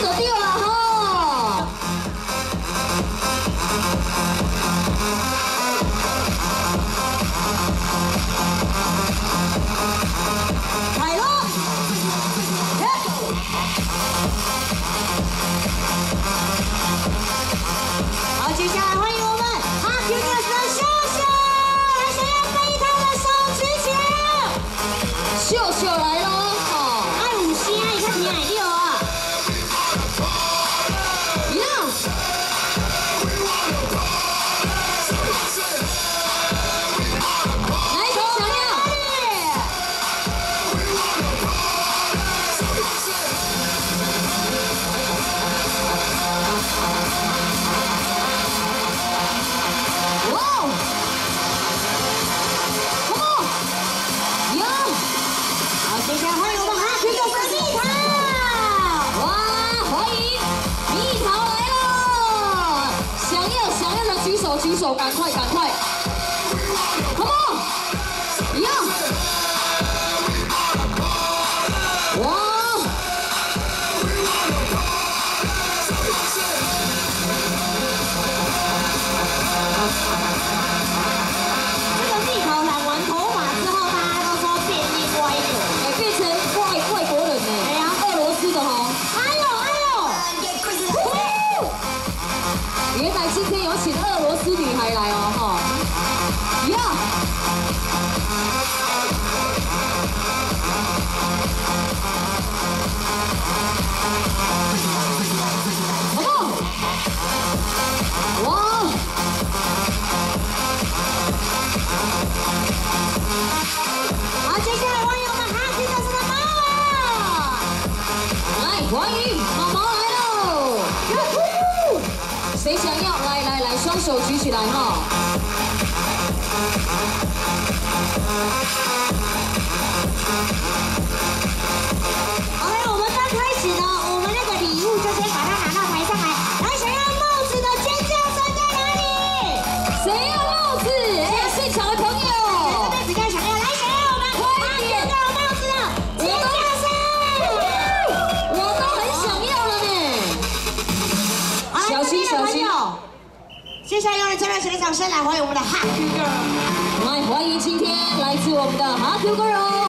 就对了吼。来咯！好，接下来欢迎我们哈 Q Girls 的秀秀，来，想要飞他的手举起来。秀秀来咯！哦，爱有声，伊较听会到啊。哟！来，谁想要？哇哦 ！Come on！ 哟！好，接下来欢迎我们哈 Q Girls 的蜜桃。哇，欢迎蜜桃来了！想要的举手，赶快！Come on！ 哟！哇！这个蜜桃染完头发之后，大家都说变另外一个，变成外国人呢。哎呀，俄罗斯的哦。哎呦！原来今天有请俄罗斯女孩来哦，哈。呀！哇！好，接下来欢迎我们哈 Q Girls 的猫啊！来，欢迎毛毛来喽！谁想要？来，双手举起来哈！好嘞，我们刚开始呢，我们那个礼物就先把它拿到台上来。来，想要帽子的尖叫声在哪里？谁要帽子？哎，现场的朋友，这边比较想要，来，想要我们哈 Q 到帽子的尖叫声，我都很想要了呢。小心！接下来用最热情的掌声来欢迎我们的哈 Q Girls，来欢迎今天来自我们的哈 Q Girls。